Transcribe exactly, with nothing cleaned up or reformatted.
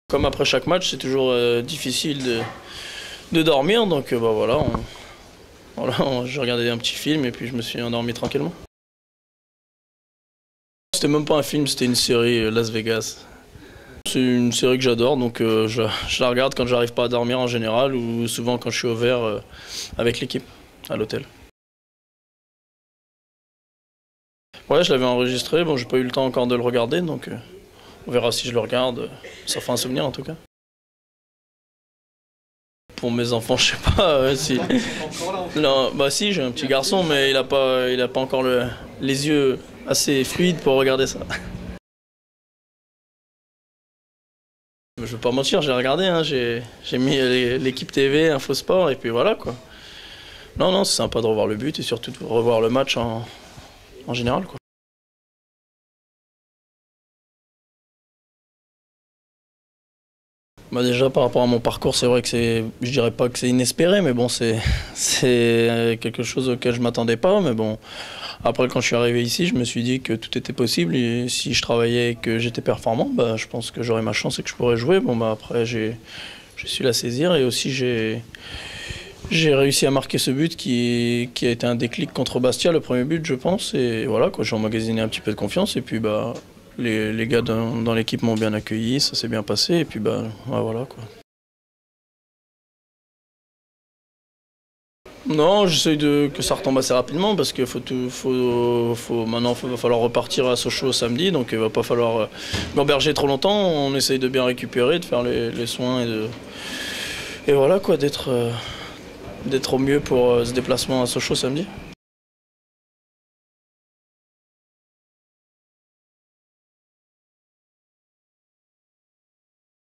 Comme après chaque match, c'est toujours euh, difficile de, de dormir, donc euh, bah, voilà, on, voilà on, j'ai regardé un petit film et puis je me suis endormi tranquillement. C'était même pas un film, c'était une série euh, Las Vegas. C'est une série que j'adore, donc euh, je, je la regarde quand j'arrive pas à dormir en général ou souvent quand je suis au vert euh, avec l'équipe à l'hôtel. Ouais, je l'avais enregistré, bon j'ai pas eu le temps encore de le regarder, donc euh, on verra si je le regarde, ça fera un souvenir en tout cas. Pour mes enfants, je sais pas euh, si. Non, bah si, j'ai un petit garçon, mais il a pas, il a pas encore le, les yeux assez fluides pour regarder ça. Je vais pas mentir, j'ai regardé, hein, j'ai mis l'équipe T V, Infosport, et puis voilà quoi. Non, non, c'est sympa de revoir le but et surtout de revoir le match en, en général quoi. Bah déjà par rapport à mon parcours, c'est vrai que c'est, je dirais pas que c'est inespéré, mais bon c'est c'est quelque chose auquel je m'attendais pas, mais bon après quand je suis arrivé ici, je me suis dit que tout était possible et si je travaillais et que j'étais performant, bah je pense que j'aurais ma chance et que je pourrais jouer. Bon bah après j'ai j'ai su la saisir et aussi j'ai j'ai réussi à marquer ce but qui qui a été un déclic contre Bastia, le premier but je pense et voilà quoi, j'ai emmagasiné un petit peu de confiance et puis bah Les, les gars dans, dans l'équipe m'ont bien accueilli, ça s'est bien passé, et puis bah, ouais, voilà quoi. Non, j'essaye de que ça retombe assez rapidement parce qu'il faut tout, faut, faut, maintenant il va falloir repartir à Sochaux samedi, donc il va pas falloir euh, m'emberger trop longtemps. On essaye de bien récupérer, de faire les, les soins et de et voilà quoi, d'être euh, d'être au mieux pour euh, ce déplacement à Sochaux samedi.